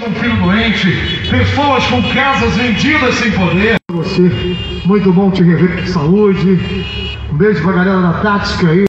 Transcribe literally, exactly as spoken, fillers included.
com filho doente, pessoas com casas vendidas sem poder. Você, muito bom te rever com saúde. Um beijo pra galera da Tática aí.